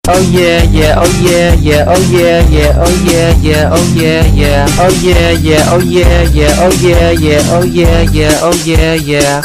Oh yeah, yeah, oh yeah, yeah, oh yeah, yeah, oh yeah, yeah, oh yeah, yeah, oh yeah, yeah, oh yeah, yeah, oh yeah, yeah, oh yeah, yeah, oh yeah, yeah.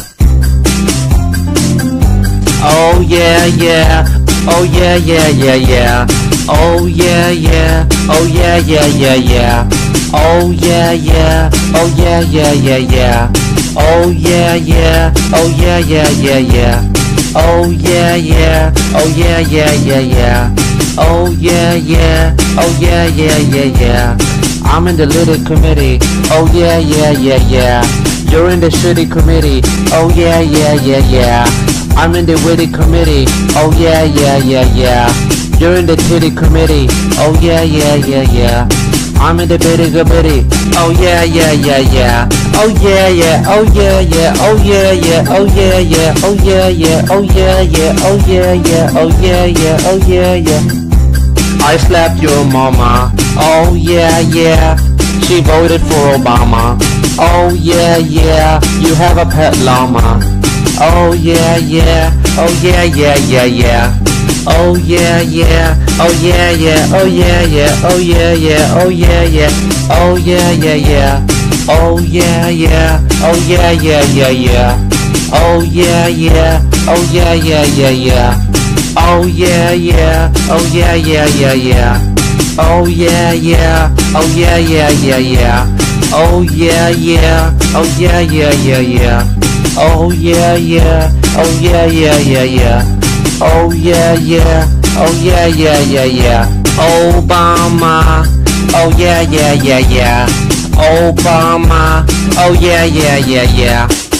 Oh yeah, yeah, oh yeah, yeah, yeah, yeah. Oh yeah, yeah, oh yeah, yeah, yeah, yeah. Oh yeah, yeah, oh yeah, yeah, yeah, yeah. Oh yeah, yeah, oh yeah, yeah, yeah, yeah. Oh yeah, yeah, oh yeah, yeah, yeah, yeah. Oh yeah, yeah, oh yeah, yeah, yeah, yeah. I'm in the little committee. Oh yeah, yeah, yeah, yeah. You're in the shitty committee. Oh yeah, yeah, yeah, yeah. I'm in the witty committee. Oh yeah, yeah, yeah, yeah. You're in the titty committee. Oh yeah, yeah, yeah, yeah. I'm in the bitty committee. Oh yeah, yeah, yeah, yeah. Oh yeah, yeah, oh yeah, yeah, oh yeah, yeah, oh yeah, yeah, oh yeah, yeah, oh yeah, yeah, oh yeah, yeah, oh yeah, yeah, oh yeah, yeah. I slapped your mama. Oh yeah, yeah. She voted for Obama. Oh yeah, yeah. You have a pet llama. Oh yeah, yeah. Oh yeah, yeah, yeah, yeah. Oh yeah, yeah. Oh yeah, yeah. Oh yeah, yeah. Oh yeah, yeah. Oh yeah, yeah. Oh yeah, yeah, yeah. Oh yeah, yeah. Oh yeah, yeah, yeah, yeah. Oh yeah, yeah. Oh yeah, yeah, yeah, yeah. Oh yeah, yeah. Oh yeah, yeah, yeah, yeah. Oh yeah, yeah. Oh yeah, yeah, yeah, yeah. Oh yeah, yeah. Oh yeah, yeah, yeah, yeah. Oh yeah, yeah. Oh yeah, yeah, yeah, yeah. Oh yeah, yeah. Oh yeah, yeah, yeah, yeah. Obama. Oh yeah, yeah, yeah, yeah. Obama. Oh yeah, yeah, yeah, yeah.